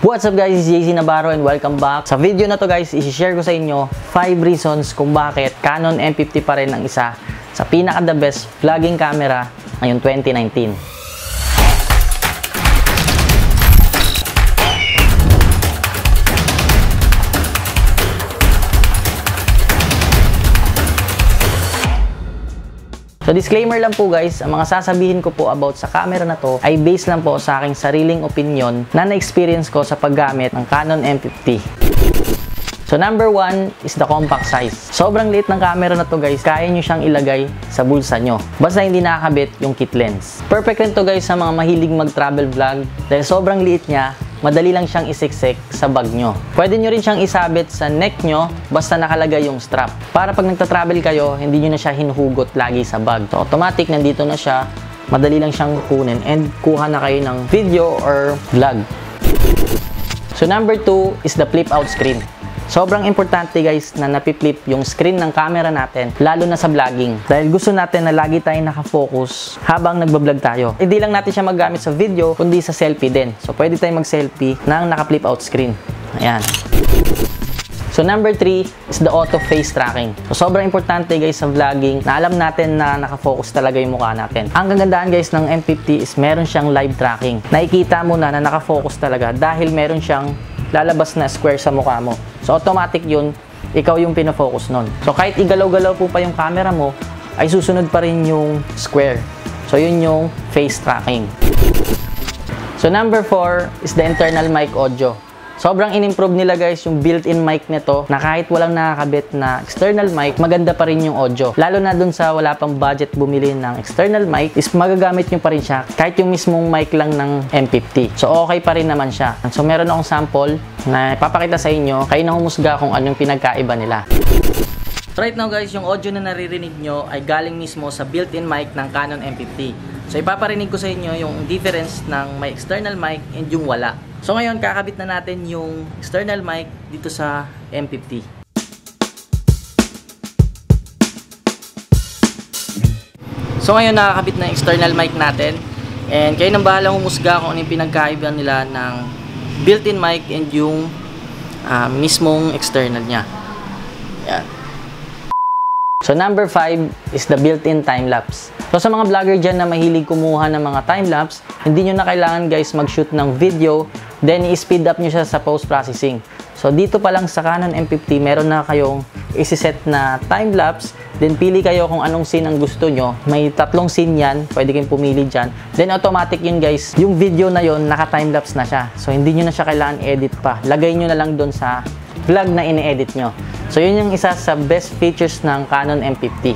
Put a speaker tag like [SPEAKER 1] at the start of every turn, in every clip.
[SPEAKER 1] What's up guys, it's JC Navarro and welcome back. Sa video na to guys, i-share ko sa inyo 5 reasons kung bakit Canon M50 pa rin ang isa sa pinaka the best vlogging camera ngayong 2019. So disclaimer lang po guys, ang mga sasabihin ko po about sa camera na to ay based lang po sa aking sariling opinion na na-experience ko sa paggamit ng Canon M50. So number 1 is the compact size. Sobrang liit ng camera na to guys, kaya nyo siyang ilagay sa bulsa nyo. Basta hindi nakakabit yung kit lens. Perfect rin to guys sa mga mahilig mag-travel vlog dahil sobrang liit niya. Madali lang siyang isiksik sa bag nyo. Pwede nyo rin siyang isabit sa neck nyo basta nakalagay yung strap. Para pag nagta-travel kayo, hindi nyo na siya hinuhugot lagi sa bag. So automatic, nandito na siya. Madali lang siyang kunin and kuha na kayo ng video or vlog. So number 2 is the flip out screen. Sobrang importante guys na napipflip yung screen ng camera natin, lalo na sa vlogging. Dahil gusto natin na lagi tayong nakafocus habang nagbablog tayo. Hindi lang natin siya magamit sa video, kundi sa selfie din. So pwede tayong mag-selfie ng naka-flip out screen. Ayan. So number 3 is the auto face tracking. So sobrang importante guys sa vlogging na alam natin na nakafocus talaga yung mukha natin. Ang kagandahan guys ng M50 is meron siyang live tracking. Nakikita mo na nakafocus talaga dahil meron siyang lalabas na square sa mukha mo. So automatic yun, ikaw yung pinafocus nun. So kahit igalaw-galaw po pa yung camera mo, ay susunod pa rin yung square. So yun yung face tracking. So number 4 is the internal mic audio. Sobrang in-improve nila guys yung built-in mic nito na kahit walang nakakabit na external mic, maganda pa rin yung audio. Lalo na dun sa wala pang budget bumili ng external mic, is magagamit nyo pa rin siya kahit yung mismong mic lang ng M50. So okay pa rin naman siya. So meron akong sample na ipapakita sa inyo, kayo na humusga kung anong pinagkaiba nila. Right now guys, yung audio na naririnig nyo ay galing mismo sa built-in mic ng Canon M50. So ipaparinig ko sa inyo yung difference ng may external mic and yung wala. So ngayon, kakabit na natin yung external mic dito sa M50. So ngayon, nakakabit na yung external mic natin. And kayo nang bahala humusga kung ano yung pinagkaiba nila ng built-in mic and yung mismong external niya. Yan. So number 5 is the built-in time-lapse. So sa mga vlogger dyan na mahilig kumuha ng mga time-lapse, hindi nyo na kailangan guys mag-shoot ng video, then i-speed up nyo siya sa post-processing. So dito pa lang sa Canon M50, meron na kayong isi-set na time-lapse, then pili kayo kung anong scene ang gusto nyo. May 3 scene yan, pwede kayong pumili dyan. Then automatic yun guys, yung video na yun, naka-time-lapse na siya. So hindi nyo na siya kailangan edit pa. Lagay nyo na lang doon sa vlog na ini-edit nyo. So yun yung isa sa best features ng Canon M50.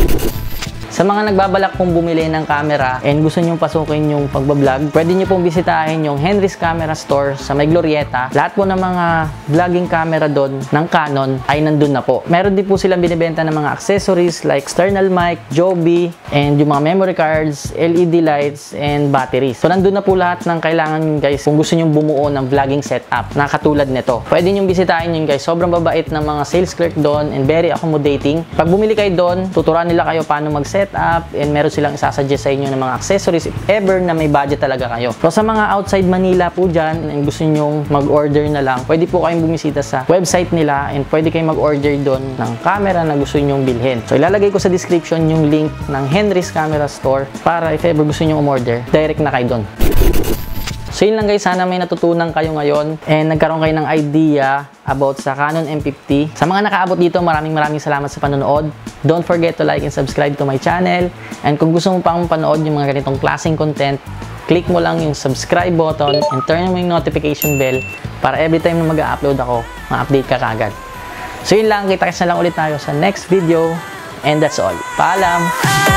[SPEAKER 1] Sa mga nagbabalak pong bumili ng camera and gusto nyong pasukin yung pagbablog, pwede nyo pong bisitahin yung Henry's Camera Store sa May Glorieta. Lahat po ng mga vlogging camera doon ng Canon ay nandun na po. Meron din po silang binibenta ng mga accessories like external mic, Joby, and yung mga memory cards, LED lights, and batteries. So nandun na po lahat ng kailangan nyo guys kung gusto nyong bumuo ng vlogging setup na katulad nito. Pwede nyong bisitahin yun guys. Sobrang babait ng mga sales clerk doon and very accommodating. Pag bumili kayo doon, tuturuan nila kayo paano mag-setup and meron silang isasuggest sa inyo ng mga accessories if ever na may budget talaga kayo. So sa mga outside Manila po dyan and gusto nyong mag-order na lang, pwede po kayong bumisita sa website nila and pwede kayong mag-order doon ng camera na gusto nyong bilhin. So ilalagay ko sa description yung link ng Henry's Camera Store para if ever gusto nyong umorder, direct na kayo doon. So yun lang guys, sana may natutunan kayo ngayon and nagkaroon kayo ng idea about sa Canon M50. Sa mga nakaabot dito, maraming salamat sa panonood. Don't forget to like and subscribe to my channel. And kung gusto mo pang panood yung mga ganitong klaseng content, click mo lang yung subscribe button and turn mo yung notification bell para every time na mag-upload ako, ma-update ka kagad. So yun lang, kita-kits na lang ulit tayo sa next video. And that's all. Paalam!